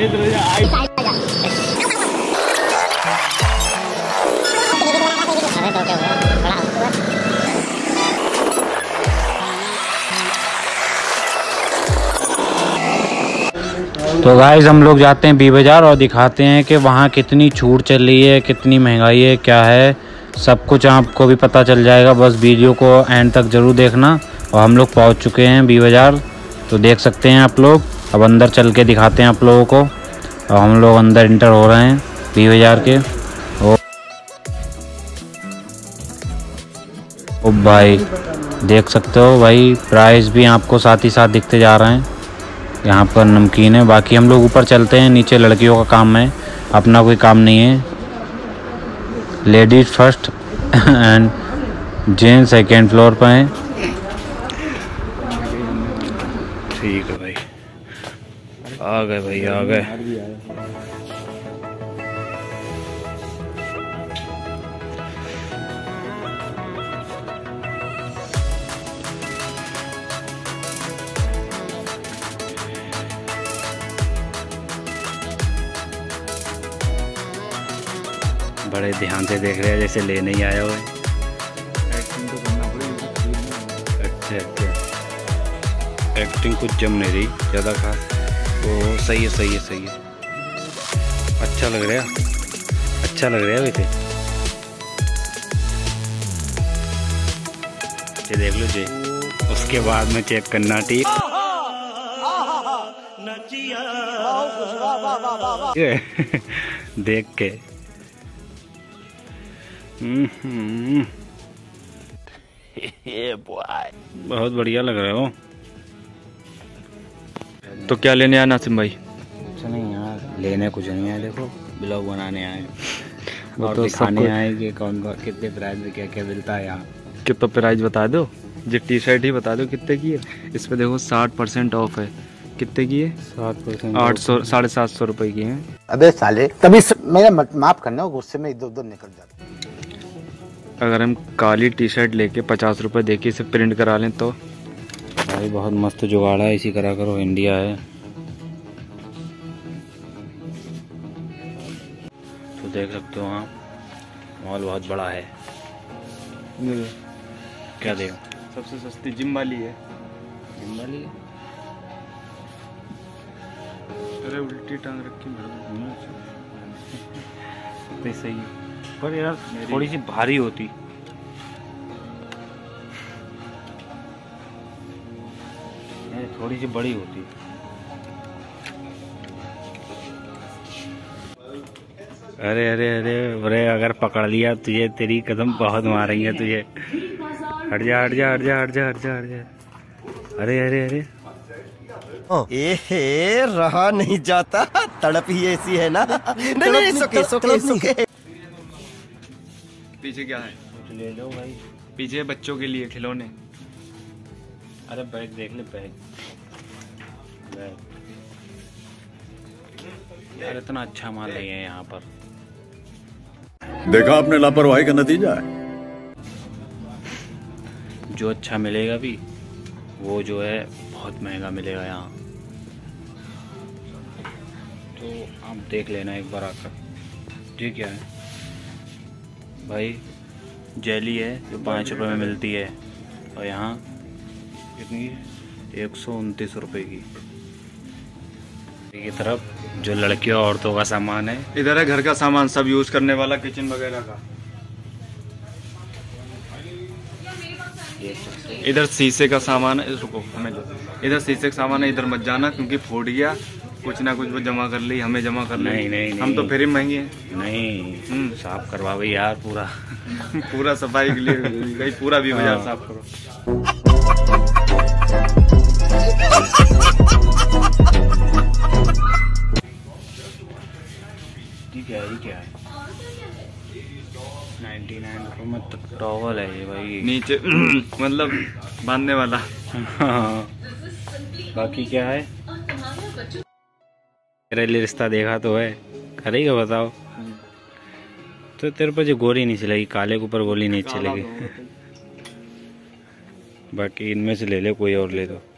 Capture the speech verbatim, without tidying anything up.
तो गाइस हम लोग जाते हैं बी बाज़ार और दिखाते हैं कि वहाँ कितनी छूट चल रही है, कितनी महंगाई है, क्या है, सब कुछ आपको भी पता चल जाएगा। बस वीडियो को एंड तक ज़रूर देखना। और हम लोग पहुँच चुके हैं बी बाज़ार, तो देख सकते हैं आप लोग। अब अंदर चल के दिखाते हैं आप लोगों को। और हम लोग अंदर इंटर हो रहे हैं बी बाज़ार के। ओ, ओ भाई देख सकते हो भाई, प्राइस भी आपको साथ ही साथ दिखते जा रहे हैं। यहाँ पर नमकीन है। बाकी हम लोग ऊपर चलते हैं, नीचे लड़कियों का काम है, अपना कोई काम नहीं है। Ladies first and gents second floor पर हैं। ठीक है भाई, आ गए भाई आ गए। बड़े ध्यान से देख रहे हैं जैसे लेने ही आया हुआ है। अच्छा अच्छा, एक्टिंग कुछ जम नहीं रही ज़्यादा खास। वो सही है सही है सही है, अच्छा लग रहा है, अच्छा लग रहा है वैसे। ये देख लो जी, उसके बाद में चेक करना। ठीक देख के बहुत बढ़िया लग रहा है वो। तो क्या लेने आए नासिम भाई? कुछ नहीं यार, लेने कुछ नहीं आए, देखो ब्लॉग बनाने आए वो और तो दिखाने आए कि कौन कौन कितने प्राइस में क्या क्या मिलता है यहाँ। कितना प्राइस बता दो, जो टी शर्ट ही बता दो कितने की है। इस पे देखो साठ परसेंट ऑफ है। कितने की है? सात परसेंट आठ सौ साढ़े सात सौ रुपए की है। अबे साले, तभी मेरा माफ करना, गुस्से में इधर उधर निकल जाता। अगर हम काली टी शर्ट लेके पचास रुपए दे के इसे प्रिंट करा लें तो भाई बहुत मस्त जुगाड़ है, इसी करा करो, इंडिया है। तो देख सकते हो आप, मॉल बहुत बड़ा है। क्या देगा? सबसे सस्ती जिम वाली है। जिम वाली है? अरे उल्टी टांग रखी तो सही है, पर यार थोड़ी सी भारी होती। थोड़ी सी बड़ी होती। अरे अरे अरे अरे अगर पकड़ लिया तुझे, तेरी कदम बहुत मारेंगे तुझे। हट जा हट जा हट जा हट जा हट जा हट जा। अरे अरे अरे ए रहा नहीं जाता, तड़प ही ऐसी है ना। नहीं नहीं सुके सुके सुके। पीछे क्या है? कुछ ले लो भाई। पीछे बच्चों के लिए खिलौने। अरे बैग देख ले, बैग बैग। यार इतना अच्छा माल नहीं है यहाँ पर। देखा आपने लापरवाही का नतीजा है। जो अच्छा मिलेगा भी वो जो है बहुत महंगा मिलेगा यहाँ। तो आप देख लेना एक बार आकर। ये क्या है भाई? जेली है जो पाँच रुपये में मिलती है, और यहाँ कितनी? एक सौ उनतीस रुपये की। की तरफ जो लड़कियों औरतों का सामान है, इधर है घर का सामान, सब यूज करने वाला, किचन वगैरह का। इधर शीशे का सामान है। रुको हमें लो। इधर शीशे का सामान है, इधर मत जाना क्योंकि फूट गया। कुछ ना कुछ वो जमा कर ली, हमें जमा कर ली। नहीं नहीं हम नहीं। तो फिर ही महंगे हैं। नहीं साफ करवा भाई यार पूरा। पूरा सफाई के लिए गई, पूरा भी बाजार साफ करो। क्या है क्या है? नाइन्टी नाइन रुपये में तो टॉवल है ये भाई, नीचे मतलब बांधने वाला। बाकी क्या है? तेरे लिए रिश्ता देखा तो है, करेगा बताओ। तो तेरे पर जो गोली नहीं चलेगी, काले के ऊपर गोली नहीं चलेगी। बाकी इनमें से ले ले, कोई और ले दो।